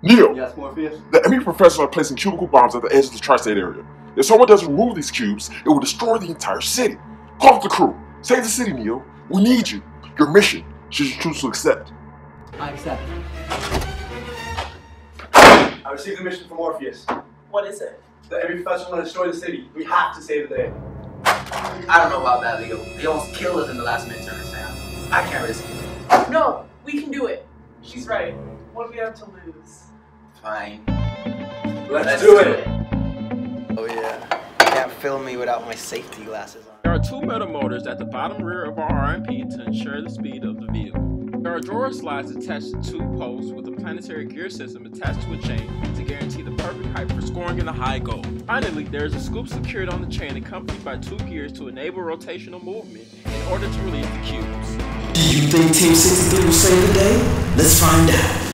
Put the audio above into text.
Neo, Yes, Morpheus? the enemy professors are placing cubicle bombs at the edge of the tri-state area. If someone doesn't remove these cubes, it will destroy the entire city. Call up the crew. Save the city, Neo. We need you. Your mission, should you choose to accept. I accept. I received the mission from Morpheus. What is it? The enemy professor will destroy the city. We have to save the day. I don't know about that, Leo. They almost killed us in the last midterm exam. I can't risk it. No, we can do it. She's right. What do we have to lose? Fine. Let's do it. Oh yeah, you can't film me without my safety glasses on. There are two metal motors at the bottom rear of our RMP to ensure the speed of the vehicle. There are drawer slides attached to two posts with a planetary gear system attached to a chain to guarantee the perfect height for scoring in a high goal. Finally, there is a scoop secured on the chain accompanied by two gears to enable rotational movement in order to release the cubes. Do you think Team 63 will save the day? Let's find out.